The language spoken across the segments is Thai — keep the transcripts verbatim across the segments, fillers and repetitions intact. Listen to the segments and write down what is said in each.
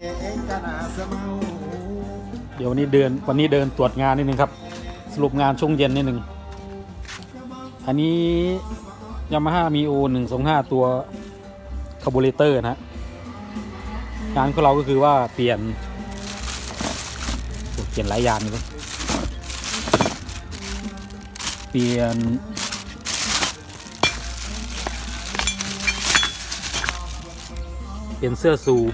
เดี๋ยววันนี้เดินวันนี้เดินตรวจงานนิดนึงครับสรุปงานช่วงเย็นนิดนึงอันนี้ยามาฮ่ามีโอหนึ่งสองห้าตัวคาร์บูเรเตอร์นะงานของเราก็คือว่าเปลี่ยนเปลี่ยนหลายอย่างเลยเปลี่ยนเปลี่ยนเสื้อสูบ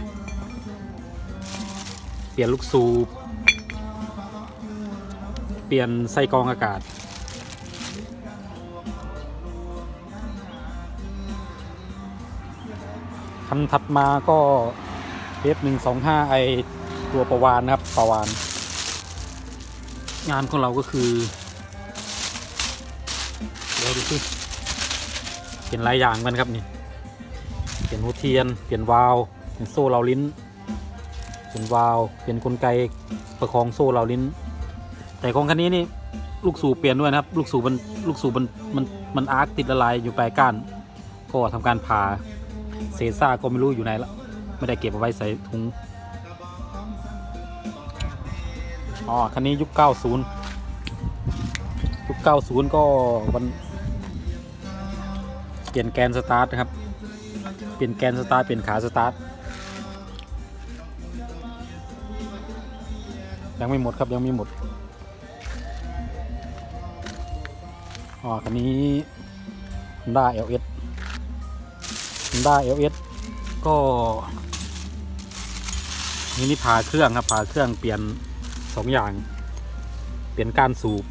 เปลี่ยนลูกสูบเปลี่ยนไส้กรองอากาศคันถัดมาก็เอฟหนึ่งสองห้าไอตัวประวานนะครับประวานงานของเราก็คือเดี๋ยวดูสิเปลี่ยนหลายอย่างกันครับนี่เปลี่ยนหัวเทียนเปลี่ยนวาล์วเปลี่ยนโซ่เราลิ้นเปลี่ยนวาล์วเปลี่ยนกลไกประคองโซ่เราลิ้นแต่ของคันนี้นี่ลูกสูบเปลี่ยนด้วยนะครับลูกสูบมันลูกสูบมันมันมันอาร์คติดละลายอยู่ปลายก้านก็ทำการผ่าเศษซากก็ไม่รู้อยู่ไหนละไม่ได้เก็บเอาไว้ใส่ถุงอ๋อคันนี้ยุคเก้าสิบยุคเก้าสิบก็วันเปลี่ยนแกนสตาร์ทนะครับเปลี่ยนแกนสตาร์ทเปลี่ยนขาสตาร์ทยังไม่หมดครับยังไม่หมดอ๋อคันนี้ Honda แอล เอส Honda แอล เอส ก็นี่นี่ผ่าเครื่องครับผ่าเครื่องเปลี่ยนสองอย่างเปลี่ยนก้านสูบ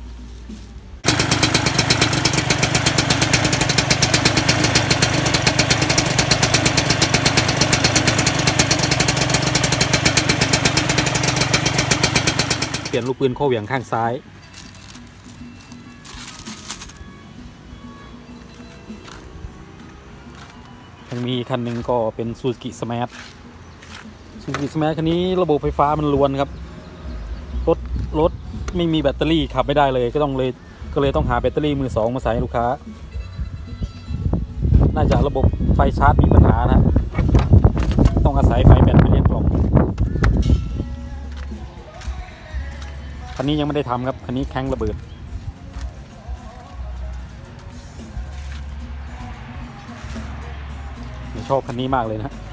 เปลี่ยนลูกปืนโค้งเหวี่ยงข้างซ้ายยังมีคันหนึ่งก็เป็นซูซูกิสมาร์ทซูซูกิสมาร์ทคันนี้ระบบไฟฟ้ามันล้วนครับรถรถไม่มีแบตเตอรี่ขับไม่ได้เลยก็ต้องเลยก็เลยต้องหาแบตเตอรี่มือสองมาใส่ให้ลูกค้าน่าจะระบบไฟชาร์จมีปัญหานะต้องอาศัยไฟแบตไปเลี้ยงกล่องคันนี้ยังไม่ได้ทำครับคันนี้แข้งระเบิดชอบคันนี้มากเลยนะ